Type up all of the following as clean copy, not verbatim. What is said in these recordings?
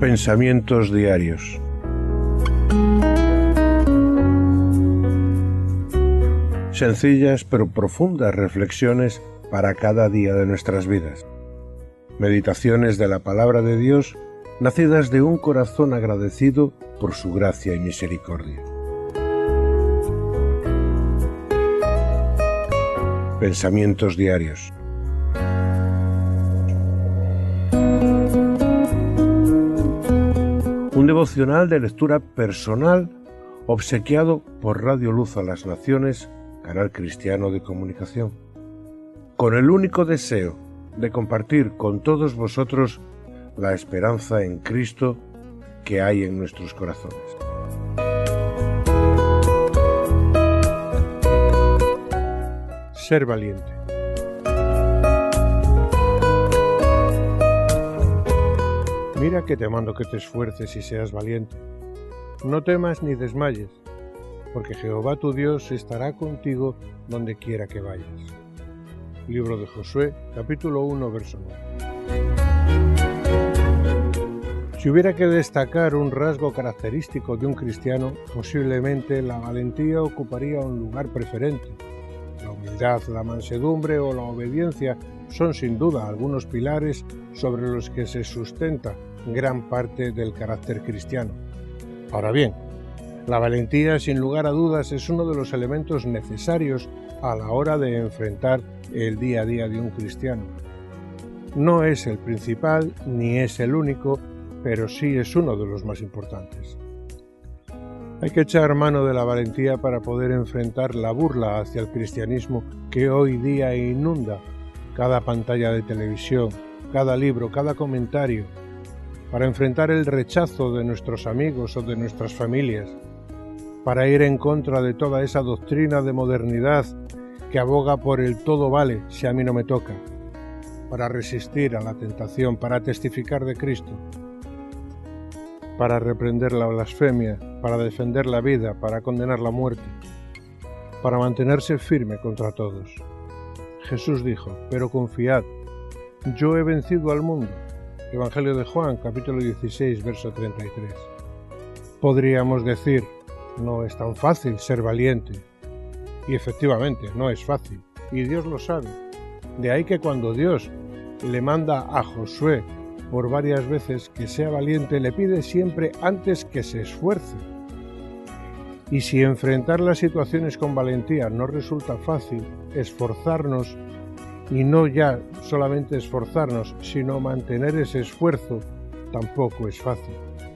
Pensamientos diarios. Sencillas pero profundas reflexiones para cada día de nuestras vidas. Meditaciones de la palabra de Dios, nacidas de un corazón agradecido por su gracia y misericordia. Pensamientos diarios. Un devocional de lectura personal obsequiado por Radio Luz a las Naciones, canal cristiano de comunicación, con el único deseo de compartir con todos vosotros la esperanza en Cristo que hay en nuestros corazones. Ser valiente. Mira que te mando que te esfuerces y seas valiente. No temas ni desmayes, porque Jehová tu Dios estará contigo donde quiera que vayas. Libro de Josué, capítulo 1, verso 9. Si hubiera que destacar un rasgo característico de un cristiano, posiblemente la valentía ocuparía un lugar preferente. La humildad, la mansedumbre o la obediencia son sin duda algunos pilares sobre los que se sustenta gran parte del carácter cristiano. Ahora bien, la valentía, sin lugar a dudas, es uno de los elementos necesarios a la hora de enfrentar el día a día de un cristiano. No es el principal ni es el único, pero sí es uno de los más importantes. Hay que echar mano de la valentía para poder enfrentar la burla hacia el cristianismo que hoy día inunda cada pantalla de televisión, cada libro, cada comentario, para enfrentar el rechazo de nuestros amigos o de nuestras familias, para ir en contra de toda esa doctrina de modernidad que aboga por el todo vale si a mí no me toca, para resistir a la tentación, para testificar de Cristo, para reprender la blasfemia, para defender la vida, para condenar la muerte, para mantenerse firme contra todos. Jesús dijo: pero confiad, yo he vencido al mundo. Evangelio de Juan, capítulo 16, verso 33. Podríamos decir: no es tan fácil ser valiente. Y efectivamente, no es fácil. Y Dios lo sabe. De ahí que cuando Dios le manda a Josué por varias veces que sea valiente, le pide siempre antes que se esfuerce. Y si enfrentar las situaciones con valentía no resulta fácil, esforzarnos, y no ya solamente esforzarnos, sino mantener ese esfuerzo, tampoco es fácil.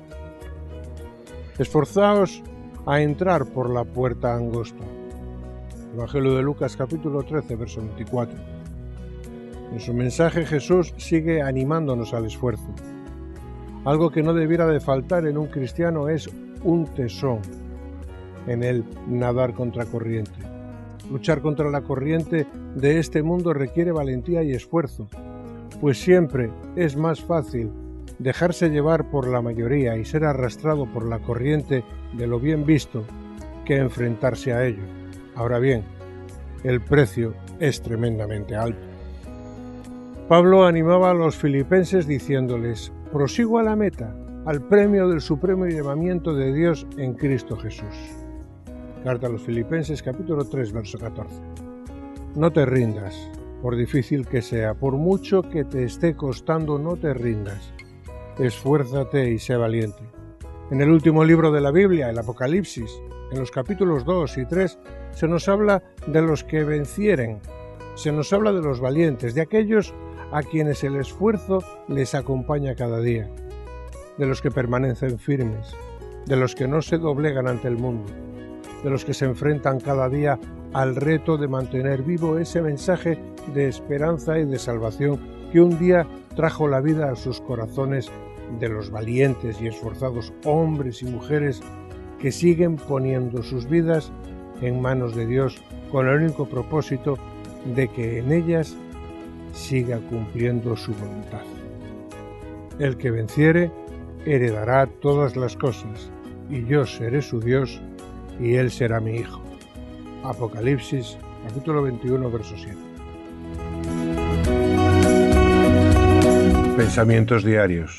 Esforzaos a entrar por la puerta angosta. Evangelio de Lucas, capítulo 13, verso 24. En su mensaje Jesús sigue animándonos al esfuerzo. Algo que no debiera de faltar en un cristiano es un tesón en el nadar contra corriente. Luchar contra la corriente de este mundo requiere valentía y esfuerzo, pues siempre es más fácil dejarse llevar por la mayoría y ser arrastrado por la corriente de lo bien visto que enfrentarse a ello. Ahora bien, el precio es tremendamente alto. Pablo animaba a los filipenses diciéndoles: prosigo a la meta, al premio del supremo llamamiento de Dios en Cristo Jesús. Carta a los Filipenses, capítulo 3, verso 14. No te rindas, por difícil que sea, por mucho que te esté costando, no te rindas. Esfuérzate y sé valiente. En el último libro de la Biblia, el Apocalipsis, en los capítulos 2 y 3, se nos habla de los que vencieren, se nos habla de los valientes, de aquellos a quienes el esfuerzo les acompaña cada día, de los que permanecen firmes, de los que no se doblegan ante el mundo, de los que se enfrentan cada día al reto de mantener vivo ese mensaje de esperanza y de salvación que un día trajo la vida a sus corazones de los valientes y esforzados hombres y mujeres que siguen poniendo sus vidas en manos de Dios con el único propósito de que en ellas siga cumpliendo su voluntad. El que venciere heredará todas las cosas, y yo seré su Dios, y él será mi hijo. Apocalipsis, capítulo 21, verso 7. Pensamientos diarios.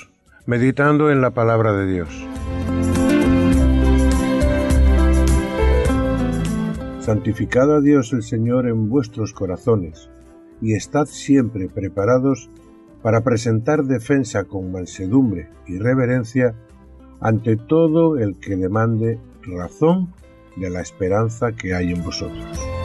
meditando en la palabra de Dios. Santificad a Dios el Señor en vuestros corazones, y estad siempre preparados para presentar defensa con mansedumbre y reverencia ante todo el que demande razón de la esperanza que hay en vosotros.